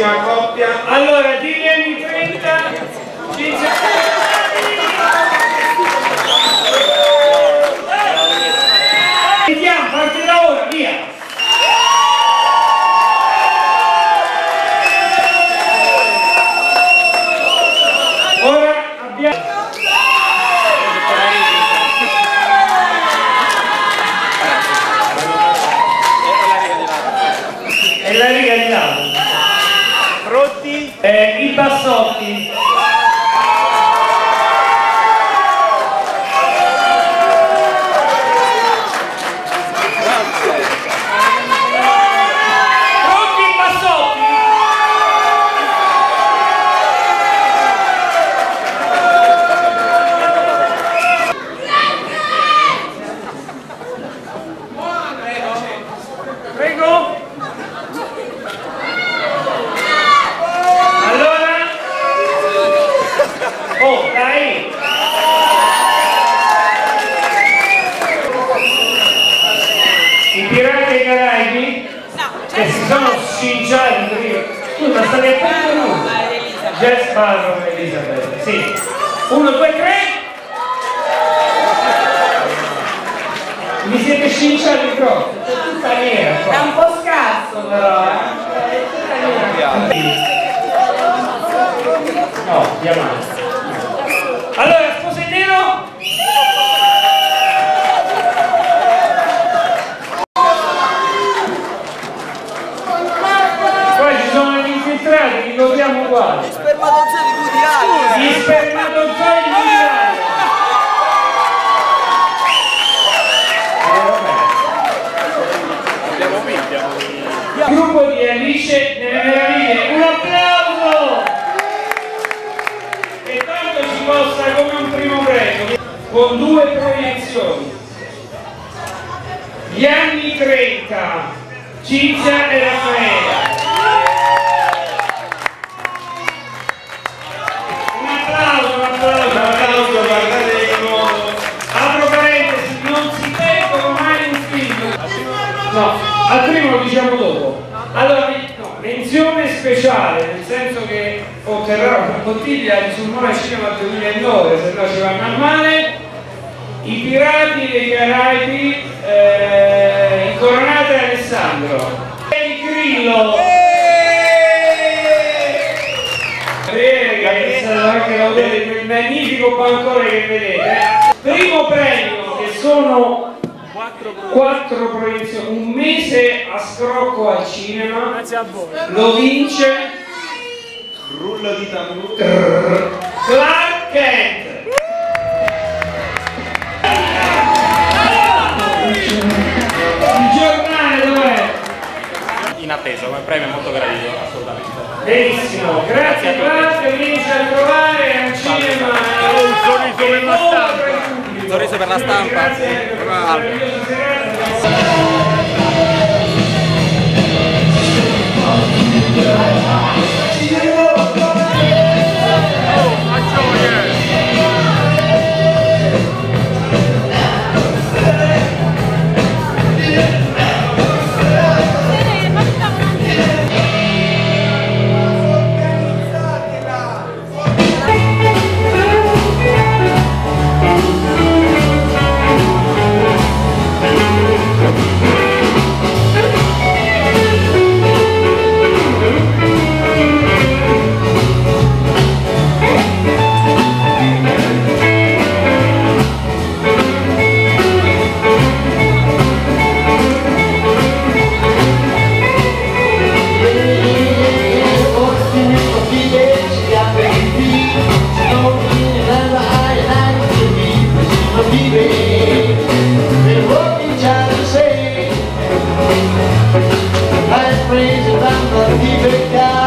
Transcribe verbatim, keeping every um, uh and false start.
bellissima coppia. Allora, degli anni trenta, Cinzia... Vediamo, parte da ora, via! Ora abbiamo... E la riga di là. Pronti? Eh, I bassotti. Che si sono scinciati prima. Scusa, ma state attento lui? Jazz Sparrow e Elisabetta. Sì. Uno, due, tre. Mi siete scinciati il microfono. È tutta nera. È un po' scarso però, eh. È tutta nera. No, diamante. Allora, sposa in nero? Li votiamo uguali. Gli spermatozoi gudiali. Gli spermatozoi gudiali. Abbiamo vinto. Il gruppo di Alice nelle meraviglie. Un applauso! E tanto ci possa come un primo premio con due proiezioni. Gli anni trenta, Cinzia e Raffaella. No, al primo lo diciamo dopo. Allora, no, menzione speciale, nel senso che otterrà una bottiglia di Sulmona Cinema duemilanove, se no ci vanno a male. I Pirati dei Caraibi, eh, Incoronata e Alessandro. E il Grillo. Gabriele, che è stato anche l'autore di quel magnifico bancone che vedete. Primo premio, che sono quattro proiezioni, un mese a scrocco al cinema. Grazie a voi. Lo vince Rullo di tamburo. Clark Kent. Il giornale dov'è? In attesa, come premio molto gradito, assolutamente. Benissimo, grazie Clark, venite a trovare al cinema. Un sorriso per la stampa. Un sorriso per la stampa. Grazie. Praise about the people.